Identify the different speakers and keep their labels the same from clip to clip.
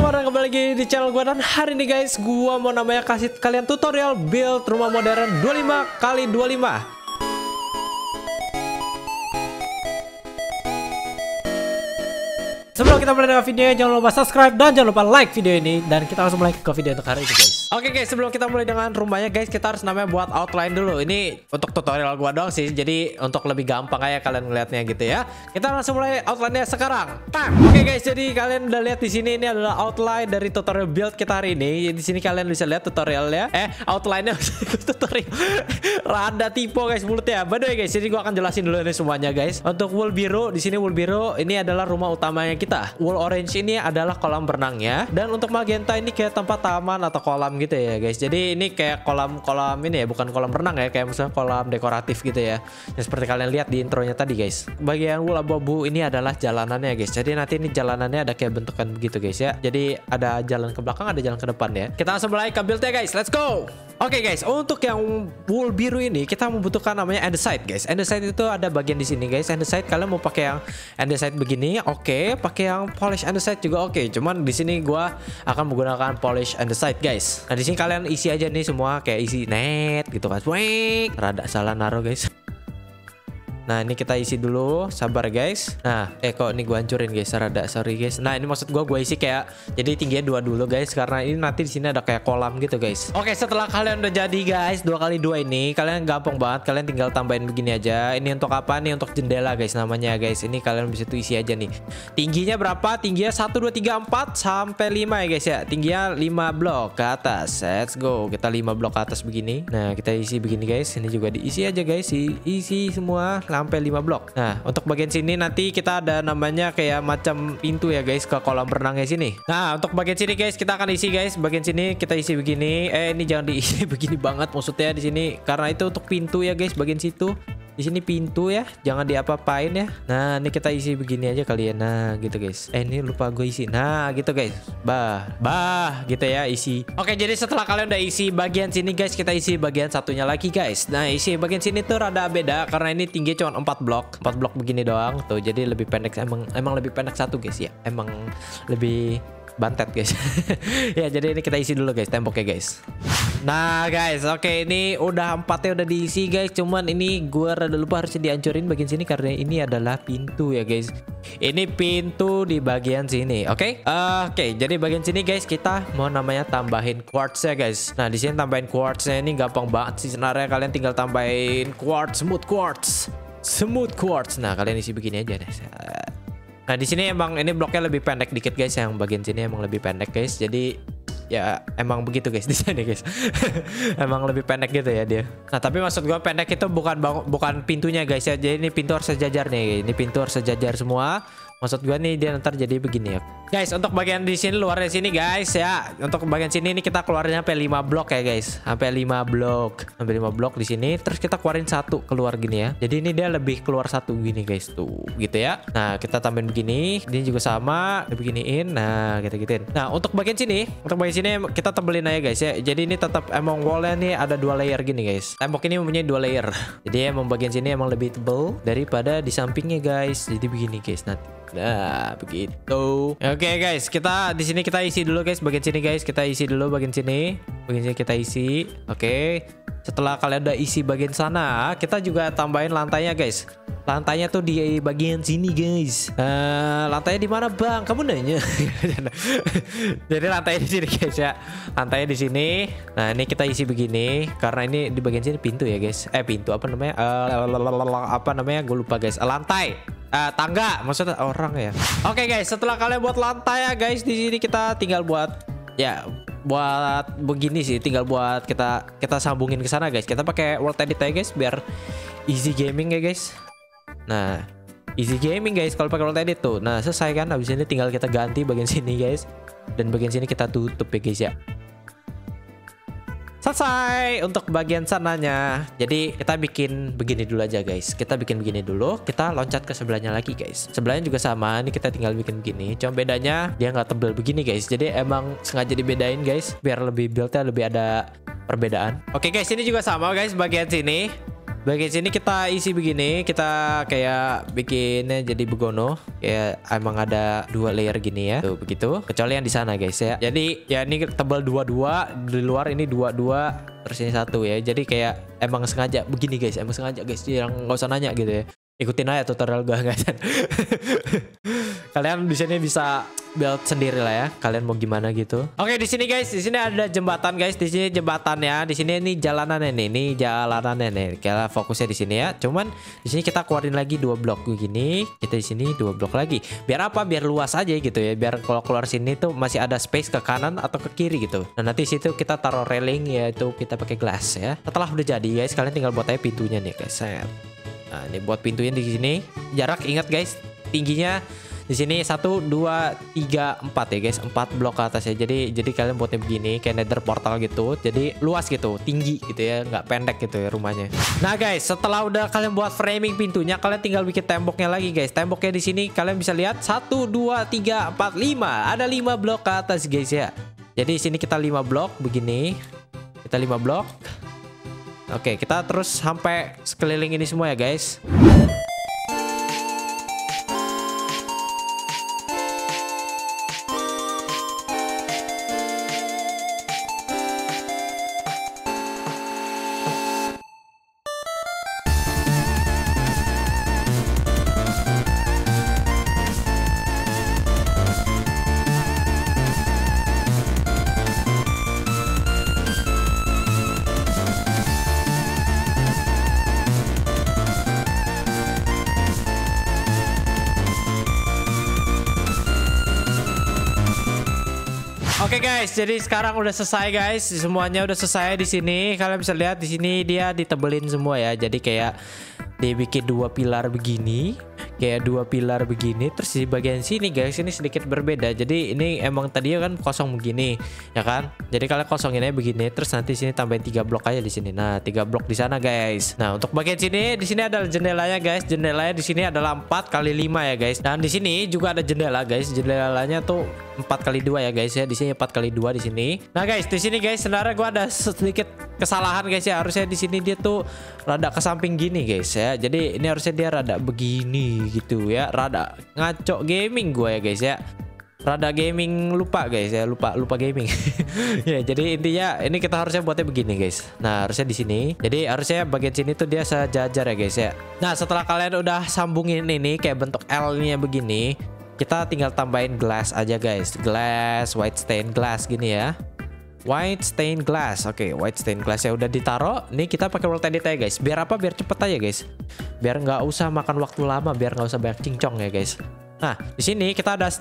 Speaker 1: semua dan kembali lagi di channel gue. Dan hari ini guys, gue mau namanya kasih kalian tutorial build rumah modern 25x25. Sebelum kita mulai dengan videonya, jangan lupa subscribe dan jangan lupa like video ini. Dan kita langsung mulai ke video untuk hari ini guys. Oke guys, sebelum kita mulai dengan rumahnya guys, kita harus namanya buat outline dulu. Ini untuk tutorial gua doang sih, jadi untuk lebih gampang aja kalian ngeliatnya gitu ya. Kita langsung mulai outline-nya sekarang. Oke guys, jadi kalian udah lihat di sini ini adalah outline dari tutorial build kita hari ini. Di sini kalian bisa lihat tutorialnya, outline-nya tutorial. Rada typo guys mulutnya. By the way guys, jadi gua akan jelasin dulu ini semuanya guys. Untuk wool biru, di sini wool biru ini adalah rumah utamanya kita. Wool orange ini adalah kolam berenangnya, dan untuk magenta ini kayak tempat taman atau kolam gitu ya guys. Jadi ini kayak kolam-kolam ini ya, bukan kolam renang ya, kayak misalnya kolam dekoratif gitu ya. Yang seperti kalian lihat di intronya tadi guys. Bagian wool abu-abu ini adalah jalanannya guys. Jadi nanti ini jalanannya ada kayak bentukan begitu guys ya. Jadi ada jalan ke belakang, ada jalan ke depan ya. Kita langsung mulai ke build-nya guys. Let's go. Oke guys, untuk yang wool biru ini kita membutuhkan namanya andesite guys. Andesite itu ada bagian di sini guys. Andesite kalian mau pakai yang andesite begini, oke. Pakai yang polish andesite juga oke. Cuman di sini gua akan menggunakan polish andesite guys. Nah di sini kalian isi aja nih semua kayak isi net gitu kan. Wih, rada salah naruh guys. Nah ini kita isi dulu, sabar guys. Nah kok ini gua hancurin guys, rada sorry guys. Nah ini maksud gua isi kayak, jadi tingginya 2 dulu guys, karena ini nanti di sini ada kayak kolam gitu guys. Oke, setelah kalian udah jadi guys 2x2 ini, kalian gampang banget, kalian tinggal tambahin begini aja. Ini untuk apa nih? Untuk jendela guys namanya guys. Ini kalian bisa tuh isi aja nih. Tingginya berapa? Tingginya 1 2 3 4 sampai 5 ya guys ya. Tingginya 5 blok ke atas. Let's go. Kita 5 blok ke atas begini. Nah kita isi begini guys. Ini juga diisi aja guys. Isi semua sampai 5 blok. Nah untuk bagian sini nanti kita ada namanya kayak macam pintu ya guys ke kolam renangnya sini. Nah untuk bagian sini guys kita akan isi guys. Bagian sini kita isi begini. Ini jangan diisi begini banget maksudnya di sini, karena itu untuk pintu ya guys. Bagian situ di sini pintu ya, jangan diapa-apain ya. Nah ini kita isi begini aja kalian. Nah gitu guys. Ini lupa gue isi. Nah gitu guys. Bah gitu ya isi. Oke, jadi setelah kalian udah isi bagian sini guys, kita isi bagian satunya lagi guys. Nah isi bagian sini tuh rada beda karena ini tinggi cuma 4 blok. 4 blok begini doang tuh, jadi lebih pendek. Emang lebih pendek satu guys ya. Emang lebih bantet guys. Ya jadi ini kita isi dulu guys temboknya guys. Nah guys, oke, ini udah 4-nya udah diisi guys. Cuman ini gua rada lupa harusnya dihancurin bagian sini karena ini adalah pintu ya guys. Ini pintu di bagian sini. Oke, jadi bagian sini guys kita mau namanya tambahin quartz ya guys. Nah di sini tambahin quartznya ini gampang banget sih sebenarnya. Kalian tinggal tambahin smooth quartz. Nah kalian isi begini aja deh. Nah di sini emang ini bloknya lebih pendek dikit guys, yang bagian sini emang lebih pendek guys. Jadi ya emang begitu guys di sini guys. Emang lebih pendek gitu ya dia. Nah tapi maksud gua pendek itu bukan pintunya guys ya. Jadi ini pintu harus sejajar nih. Ini pintu harus sejajar semua. Maksud gua nih dia ntar jadi begini ya guys. Untuk bagian di sini, luarnya sini guys ya. Untuk bagian sini ini kita keluarin sampai 5 blok ya guys. Sampai 5 blok di sini. Terus kita keluarin satu keluar gini ya. Jadi ini dia lebih keluar satu gini guys tuh gitu ya. Nah kita tambahin begini. Ini juga sama beginiin. Nah kita gituin. Nah untuk bagian sini kita tebelin aja guys ya. Jadi ini tetap emang wallnya nih ada 2 layer gini guys. Tembok ini mempunyai 2 layer. Jadi emang bagian sini emang lebih tebel daripada di sampingnya guys. Jadi begini guys nanti. Nah begitu. Oke guys, kita di sini kita isi dulu guys bagian sini guys. Kita isi dulu bagian sini kita isi. Oke, setelah kalian udah isi bagian sana, kita juga tambahin lantainya guys. Lantainya tuh di bagian sini guys. Lantainya di mana bang? Kamu nanya. Jadi lantainya di sini guys ya. Lantainya di sini. Nah ini kita isi begini karena ini di bagian sini pintu ya guys. Pintu apa namanya? Apa namanya? Gue lupa guys. Lantai. Tangga maksudnya orang ya. Oke guys, setelah kalian buat lantai ya guys, di sini kita tinggal buat begini sih, tinggal buat kita sambungin ke sana guys. Kita pakai world edit aja guys biar easy gaming ya guys. Nah easy gaming guys kalau pakai world edit tuh. Nah selesai kan, habis ini tinggal kita ganti bagian sini guys, dan bagian sini kita tutup ya guys ya. Selesai untuk bagian sananya. Jadi kita bikin begini dulu aja guys. Kita bikin begini dulu. Kita loncat ke sebelahnya lagi guys. Sebelahnya juga sama. Ini kita tinggal bikin begini. Cuma bedanya dia nggak tebel begini guys. Jadi emang sengaja dibedain guys. Biar lebih buildnya lebih ada perbedaan. Oke guys, ini juga sama guys bagian sini. Bagian sini kita isi begini, kita kayak bikinnya jadi begono, kayak emang ada 2 layer gini ya, tuh begitu. Kecuali yang di sana guys ya. Jadi ya ini tebal 22, di luar ini 22, terus ini 1 ya. Jadi kayak emang sengaja begini guys, emang sengaja guys, yang nggak usah nanya gitu ya. Ikutin aja tutorial gue guys. Kalian di sini bisa build sendiri lah ya. Kalian mau gimana gitu. Oke, di sini guys, di sini ada jembatan guys. Di sini jembatannya, di sini ini jalanannya nih. Ini jalanannya nih. Kita fokusnya di sini ya. Cuman di sini kita keluarin lagi 2 blok begini. Kita di sini 2 blok lagi. Biar apa? Biar luas aja gitu ya. Biar kalau keluar sini tuh masih ada space ke kanan atau ke kiri gitu. Nah, nanti situ kita taruh railing, yaitu kita pakai glass ya. Setelah udah jadi guys, kalian tinggal buat aja pintunya nih guys. Nah, ini buat pintunya di sini. Jarak ingat guys, tingginya di sini 1 2 3 4 ya guys, 4 blok ke atas ya. Jadi kalian buatnya begini kayak nether portal gitu. Jadi luas gitu, tinggi gitu ya, nggak pendek gitu ya rumahnya. Nah guys, setelah udah kalian buat framing pintunya, kalian tinggal bikin temboknya lagi guys. Temboknya di sini kalian bisa lihat 1 2 3 4 5. Ada 5 blok ke atas guys ya. Jadi di sini kita 5 blok begini. Kita 5 blok. Oke, kita terus sampai sekeliling ini semua ya guys. Oke guys, jadi sekarang udah selesai guys, semuanya udah selesai di sini. Kalian bisa lihat di sini dia ditebelin semua ya. Jadi kayak dibikin 2 pilar begini, kayak 2 pilar begini. Terus di bagian sini guys, ini sedikit berbeda. Jadi ini emang tadinya kan kosong begini, ya kan? Jadi kalian kosongin aja begini. Terus nanti sini tambahin 3 blok aja di sini. Nah, 3 blok di sana guys. Nah, untuk bagian sini, di sini ada jendelanya guys. Jendelanya di sini adalah 4 kali 5 ya guys. Dan di sini juga ada jendela guys. Jendelanya tuh 4 kali 2 ya guys ya. Di sini 4 kali 2 di sini. Nah guys, di sini guys sebenarnya gua ada sedikit kesalahan guys ya. Harusnya di sini dia tuh rada ke samping gini guys ya. Jadi ini harusnya dia rada begini gitu ya. Rada ngaco gaming gua ya guys ya. Rada gaming lupa guys ya. Lupa gaming. Ya, jadi intinya ini kita harusnya buatnya begini guys. Nah, harusnya di sini. Jadi harusnya bagian sini tuh dia sejajar ya guys ya. Nah, setelah kalian udah sambungin ini kayak bentuk L-nya begini, kita tinggal tambahin glass aja guys. Glass, white stained glass gini ya. White stained glass. Oke, white stained glass ya udah ditaruh. Nih kita pakai world edit aja guys. Biar apa? Biar cepet aja guys. Biar nggak usah makan waktu lama, biar nggak usah banyak cincong ya guys. Nah, di sini kita ada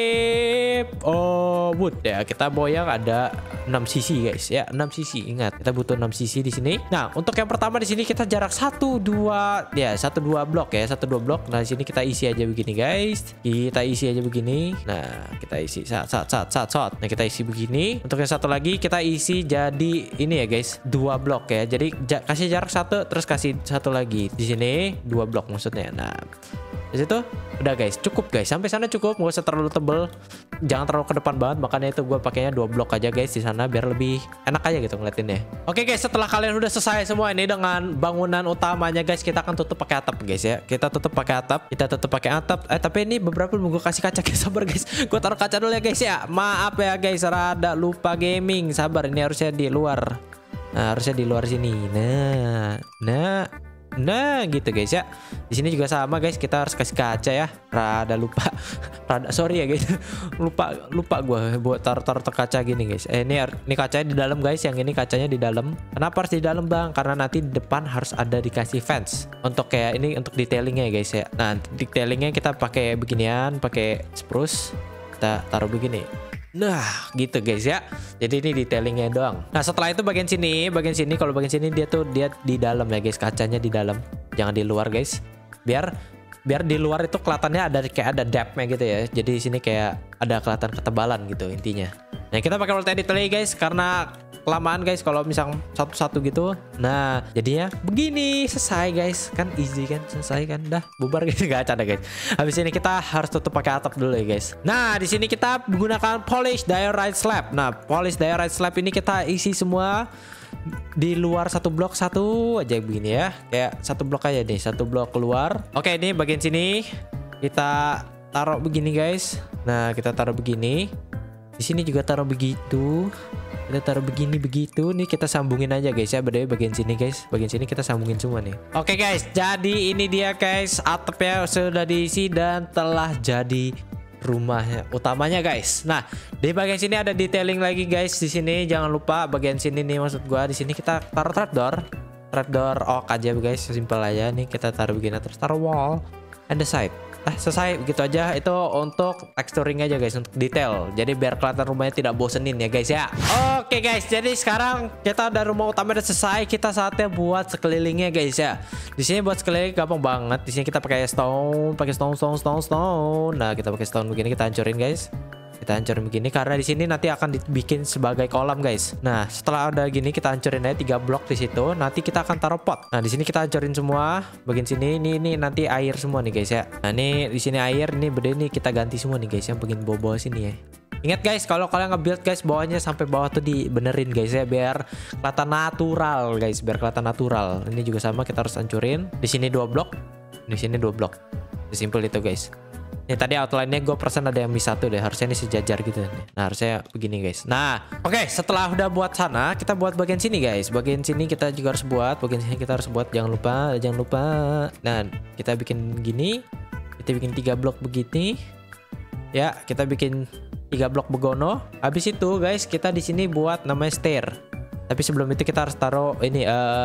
Speaker 1: strip wood ya. Kita boyang ada 6 sisi guys ya, 6 sisi. Ingat, kita butuh 6 sisi di sini. Nah, untuk yang pertama di sini kita jarak 1 2 ya, 1 2 blok ya, 1 2 blok. Nah, di sini kita isi aja begini guys. Kita isi aja begini. Nah, kita isi sat. Nah, kita isi begini. Untuk yang satu lagi kita isi jadi ini ya guys, 2 blok ya. Jadi kasih jarak 1 terus kasih satu lagi. Di sini 2 blok maksudnya. Nah, di situ udah guys, cukup guys, sampai sana cukup, nggak usah terlalu tebel, jangan terlalu ke depan banget. Makanya itu gue pakainya 2 blok aja guys di sana biar lebih enak aja gitu ngeliatinnya. Oke guys, setelah kalian udah selesai semua ini dengan bangunan utamanya guys, kita akan tutup pakai atap guys ya. Kita tutup pakai atap, tapi ini beberapa belum gue kasih kaca guys, sabar guys. Gue taruh kaca dulu ya guys ya. Maaf ya guys, rada lupa gaming, sabar, ini harusnya di luar. Nah, harusnya di luar sini. Nah gitu guys ya. Di sini juga sama guys, kita harus kasih kaca ya. Rada lupa. Sorry ya guys. lupa gue buat taruh kaca gini guys. Ini kacanya di dalam guys, yang ini kacanya di dalam. Kenapa harus di dalam bang? Karena nanti di depan harus ada dikasih fence. Untuk kayak ini untuk detailingnya guys ya. Nah, detailingnya kita pakai beginian, pakai spruce. Kita taruh begini. Nah gitu guys ya. Jadi ini detailingnya doang. Nah setelah itu bagian sini kalau bagian sini dia di dalam ya guys, kacanya di dalam, jangan di luar guys. Biar di luar itu kelihatannya ada depth-nya gitu ya. Jadi di sini kayak ada kelihatan ketebalan gitu intinya. Nah kita pakai world edit lagi guys karena kelamaan guys kalau misal satu-satu gitu. Nah jadinya begini, selesai guys, kan easy kan, selesai kan, dah bubar guys. Gak ada guys. Habis ini kita harus tutup pakai atap dulu ya guys. Nah di sini kita menggunakan polish diorite slab. Nah polish diorite slab ini kita isi semua di luar satu blok satu aja begini ya. Kayak satu blok aja nih, satu blok keluar. Oke, ini bagian sini kita taruh begini guys. Nah, kita taruh begini. Di sini juga taruh begitu. Kita taruh begini begitu. Nih kita sambungin aja guys ya. Beda bagian sini guys. Bagian sini kita sambungin semua nih. Oke guys, jadi ini dia guys. Atapnya sudah diisi dan telah jadi rumahnya utamanya guys. Nah, di bagian sini ada detailing lagi guys. Di sini jangan lupa bagian sini nih, maksud gua di sini kita taruh trapdoor oak aja guys, simpel aja nih kita taruh begini, terus taruh wall and the side. Selesai begitu aja. Itu untuk texturing aja guys, untuk detail. Jadi biar kelihatan rumahnya tidak bosenin ya guys ya. Oke guys, jadi sekarang kita udah rumah utama udah selesai. Kita saatnya buat sekelilingnya guys ya. Di sini buat sekeliling gampang banget. Di sini kita pakai stone, stone. Nah, kita pakai stone begini, kita hancurin guys. Kita hancurin begini karena di sini nanti akan dibikin sebagai kolam guys. Nah, setelah udah gini kita hancurin aja 3 blok di situ. Nanti kita akan taruh pot. Nah, di sini kita hancurin semua. Bagian sini ini nanti air semua nih guys ya. Nah, ini di sini air, ini beda nih kita ganti semua nih guys yang bagian bawah sini ya. Ingat guys, kalau kalian nge-build guys, bawahnya sampai bawah tuh dibenerin guys ya, biar kelihatan natural guys, biar kelihatan natural. Ini juga sama, kita harus hancurin. Di sini 2 blok, di sini 2 blok. Simple itu guys. Ini tadi outline-nya gue persen ada yang miss satu deh, harusnya ini sejajar gitu. Nah, harusnya begini guys. Nah, oke, setelah udah buat sana, kita buat bagian sini guys. Bagian sini kita juga harus buat, bagian sini kita harus buat, jangan lupa. Nah, kita bikin gini. Kita bikin 3 blok begini. Ya, kita bikin 3 blok begono. Habis itu guys, kita di sini buat namanya stair. Tapi sebelum itu kita harus taruh ini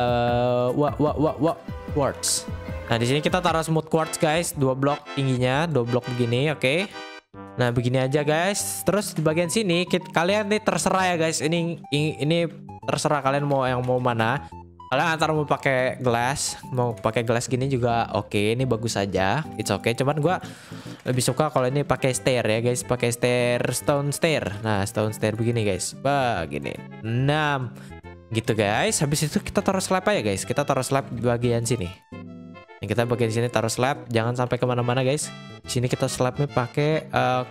Speaker 1: quartz. Nah, di sini kita taruh smooth quartz guys, 2 blok tingginya, 2 blok begini, oke. Nah, begini aja guys. Terus di bagian sini kalian nih terserah ya guys. Ini terserah kalian mau yang mau mana. Kalian antara mau pakai glass gini juga oke, ini bagus aja. It's okay. Cuman gua lebih suka kalau ini pakai stair ya guys, pakai stone stair. Nah, stone stair begini guys. Begini. 6 gitu guys. Habis itu kita taruh slab aja guys. Kita taruh slab di bagian sini. Kita bagian sini taruh slab, jangan sampai kemana-mana guys. Di sini kita slabnya pakai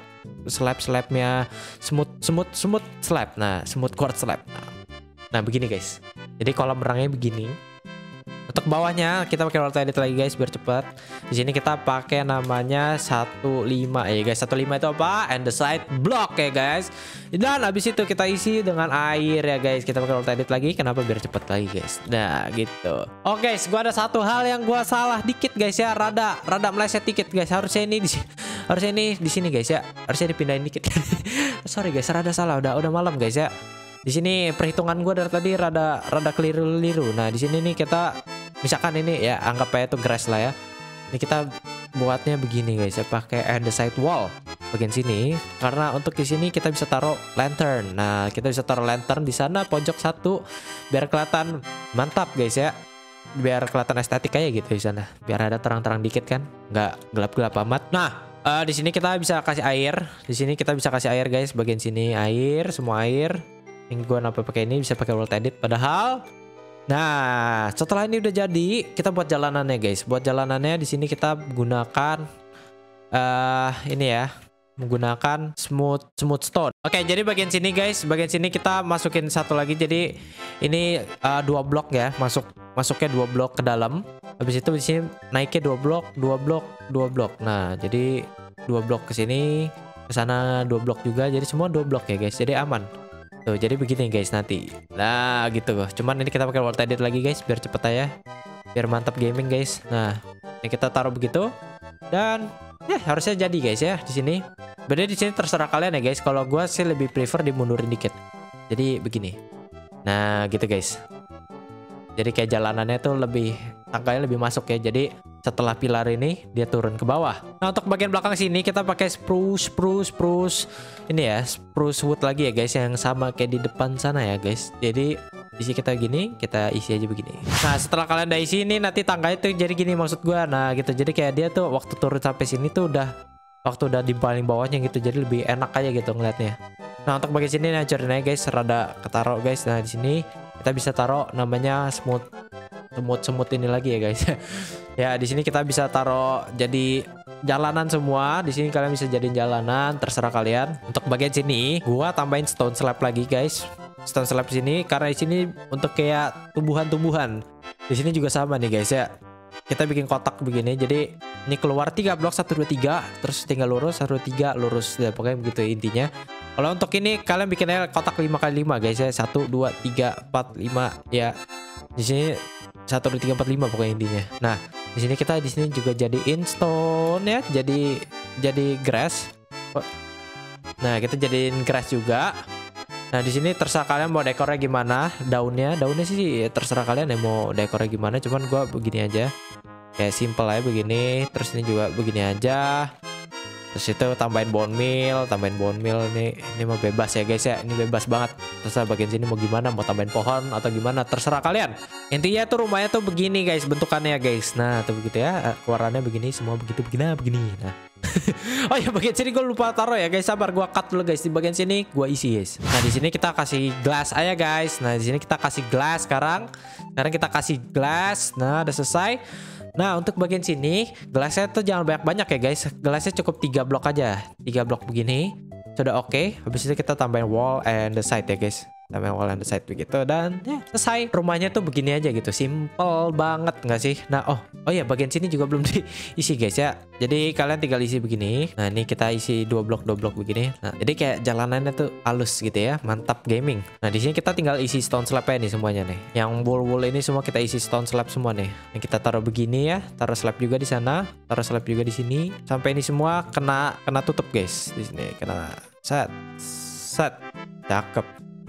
Speaker 1: slabnya smooth slab. Nah, smooth quartz slab. Nah, begini guys. Jadi kolam renangnya begini. Untuk bawahnya kita pakai wall edit lagi guys biar cepat. Di sini kita pakai namanya 15 ya guys. 15 itu apa? And the side block ya guys. Dan habis itu kita isi dengan air ya guys. Kita pakai wall edit lagi. Kenapa? Biar cepet lagi guys. Nah, gitu. Oke guys, gua ada satu hal yang gua salah dikit guys ya. Rada meleset dikit guys. Harusnya ini di sini guys ya. Harusnya dipindahin dikit. Sorry guys, rada salah. Udah malam guys ya. Di sini perhitungan gue dari tadi rada keliru-liru. Nah, di sini nih kita misalkan ini ya anggap aja itu grass lah ya. Ini kita buatnya begini guys ya, pakai and the side wall bagian sini. Karena untuk di sini kita bisa taruh lantern. Nah, kita bisa taruh lantern di sana pojok satu biar kelihatan mantap guys ya. Biar kelihatan estetik aja gitu di sana. Biar ada terang-terang dikit kan, nggak gelap-gelap amat. Nah, di sini kita bisa kasih air. Di sini kita bisa kasih air guys, bagian sini air, semua air. Ini gue kenapa pakai ini, bisa pakai world edit padahal. Nah, setelah ini udah jadi, kita buat jalanannya guys. Buat jalanannya di sini kita gunakan ini ya, menggunakan smooth stone. Oke, jadi bagian sini guys, bagian sini kita masukin satu lagi. Jadi ini 2 blok ya, masuknya 2 blok ke dalam. Habis itu di sini naiknya 2 blok. Nah, jadi 2 blok ke sini, ke sana 2 blok juga. Jadi semua 2 blok ya guys. Jadi aman. Tuh, jadi begini guys nanti. Nah, gitu. Cuman ini kita pakai world edit lagi guys biar cepet aja. Biar mantap gaming guys. Nah, ini kita taruh begitu. Dan ya harusnya jadi guys ya di sini. Beda di sini terserah kalian ya guys. Kalau gua sih lebih prefer dimundurin dikit. Jadi begini. Nah, gitu guys. Jadi kayak jalanannya tuh lebih, tangkanya lebih masuk ya. Jadi setelah pilar ini dia turun ke bawah. Nah, untuk bagian belakang sini kita pakai spruce ini ya, spruce wood lagi ya guys, yang sama kayak di depan sana ya guys. Jadi isi kita gini, kita isi aja begini. Nah, setelah kalian udah isi ini nanti tangganya tuh jadi gini maksud gua. Nah, gitu. Jadi kayak dia tuh waktu turun sampai sini tuh udah di paling bawahnya gitu. Jadi lebih enak aja gitu ngeliatnya. Nah, untuk bagian sini hancurin aja guys, rada ketaruh guys. Nah, di sini kita bisa taruh namanya semut ini lagi ya guys. Ya, di sini kita bisa taruh jadi jalanan semua. Di sini kalian bisa jadiin jalanan, terserah kalian. Untuk bagian sini gua tambahin stone slab lagi guys. stone slab sini karena di sini untuk kayak tumbuhan-tumbuhan. Di sini juga sama nih guys ya. Kita bikin kotak begini. Jadi ini keluar 3 blok 1 2 3, terus tinggal lurus 1 2 3 lurus. Ya, pokoknya begitu intinya. Kalau untuk ini kalian bikinnya kotak 5 kali 5 guys ya. 1 2 3 4 5 ya. Di sini 1 2 3 4 5 pokoknya intinya. Nah, di sini kita di sini juga jadiin stone ya. Jadi grass. Nah, kita jadiin grass juga. Nah, di sini terserah kalian mau dekornya gimana, daunnya sih terserah kalian ya mau dekornya gimana, cuman gua begini aja. Kayak simple aja begini, terus ini juga begini aja. Terus itu tambahin bone meal nih. Ini mau bebas ya guys ya, ini bebas banget. Terserah bagian sini mau gimana, mau tambahin pohon atau gimana, terserah kalian. Intinya tuh rumahnya tuh begini guys, bentukannya guys. Nah, tuh begitu ya, warnanya begini, semua begitu begini. Nah. Oh ya, bagian sini gue lupa taruh ya guys, sabar gue cut dulu guys. Di bagian sini gue isi guys. Nah, di sini kita kasih glass aja guys. Nah, di sini kita kasih glass sekarang kita kasih glass. Nah, udah selesai. Nah, untuk bagian sini glassnya tuh jangan banyak-banyak ya guys. Glassnya cukup 3 blok aja, 3 blok begini sudah oke. Habis itu kita tambahin wall and the side ya guys. Tambahin wall and the side begitu dan ya selesai. Rumahnya tuh begini aja gitu, simple banget nggak sih? Nah, oh ya, bagian sini juga belum diisi guys ya. Jadi kalian tinggal isi begini. Nah, ini kita isi 2 blok begini. Nah, jadi kayak jalanannya tuh halus gitu ya, mantap gaming. Nah, di sini kita tinggal isi stone slab-nya nih semuanya nih. Yang wool ini semua kita isi stone slab semua nih. Ini kita taruh begini ya, taruh slab juga di sana, taruh slab juga di sini. Sampai ini semua kena tutup guys. Di sini kena set, cakep.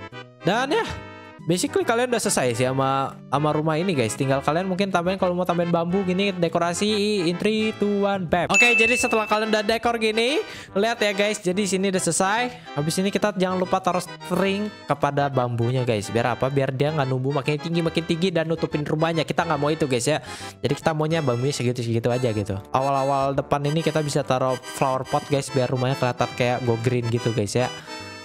Speaker 1: Dan ya, basically kalian udah selesai sih sama rumah ini guys. Tinggal kalian mungkin tambahin, kalau mau tambahin bambu gini, dekorasi in 3 2 1 bam. Oke, jadi setelah kalian udah dekor gini, lihat ya guys. Jadi sini udah selesai. Habis ini kita jangan lupa taruh string kepada bambunya guys. Biar apa? Biar dia nggak numbuh makin tinggi dan nutupin rumahnya. Kita nggak mau itu guys ya. Jadi kita maunya bambunya segitu aja gitu. Awal-awal depan ini kita bisa taruh flower pot guys, biar rumahnya kelihatan kayak go green gitu guys ya.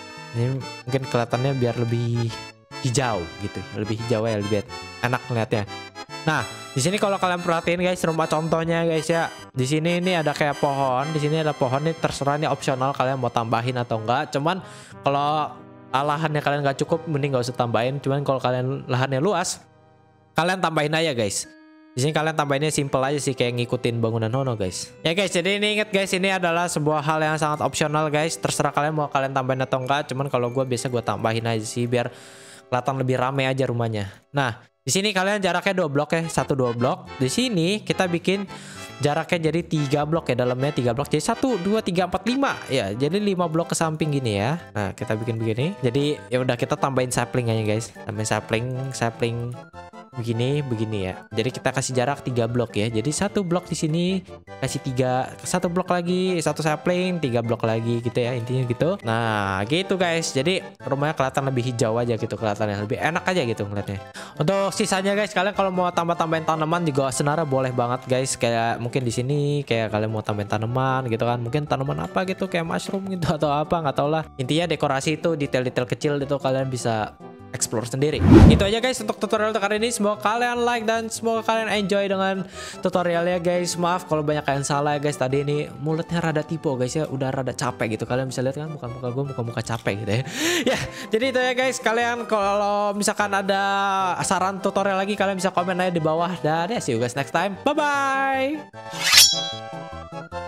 Speaker 1: Ini mungkin kelihatannya biar lebih hijau gitu, lebih hijau ya, lebih enak ngeliatnya. Nah, di sini kalau kalian perhatiin guys, rumah contohnya guys ya. Di sini ini ada kayak pohon, di sini ada pohon, nih terserah, nih opsional kalian mau tambahin atau enggak. Cuman kalau lahannya kalian nggak cukup, mending nggak usah tambahin. Cuman kalau kalian lahannya luas, kalian tambahin aja guys. Di sini kalian tambahinnya simple aja sih, kayak ngikutin bangunan Hono guys. Ya guys, jadi ini inget guys, ini adalah sebuah hal yang sangat opsional guys. Terserah kalian mau kalian tambahin atau enggak. Cuman kalau gue biasa gue tambahin aja sih, biar kelihatan lebih rame aja rumahnya. Nah, di sini kalian jaraknya 2 blok ya, 1 2 blok. Di sini kita bikin jaraknya jadi 3 blok ya, dalamnya 3 blok. Jadi 1 2 3 4 5 ya. Jadi 5 blok ke samping gini ya. Nah, kita bikin begini. Jadi ya udah, kita tambahin sapling aja guys. Tambahin sapling begini ya. Jadi kita kasih jarak 3 blok ya. Jadi 1 blok di sini kasih 1 blok lagi, 1 sapling, 3 blok lagi gitu ya, intinya gitu. Nah, gitu guys. Jadi rumahnya kelihatan lebih hijau aja gitu, kelihatannya lebih enak aja gitu ngeliatnya. Untuk sisanya guys, kalian kalau mau tambahin tanaman juga senara boleh banget guys. Kayak mungkin di sini kayak kalian mau tambahin tanaman gitu kan. Mungkin tanaman apa gitu, kayak mushroom gitu atau apa, nggak tau lah. Intinya dekorasi itu detail-detail kecil itu kalian bisa explore sendiri. Itu aja guys untuk tutorial kali ini. Semoga kalian like dan semoga kalian enjoy dengan tutorialnya guys. Maaf kalau banyak yang salah ya guys. Tadi ini mulutnya rada typo guys ya, udah rada capek gitu. Kalian bisa lihat kan muka-muka gue, muka-muka capek gitu ya. Ya, jadi itu ya guys. Kalian kalau misalkan ada saran tutorial lagi, kalian bisa komen aja di bawah. Dan ya, see you guys next time. Bye bye.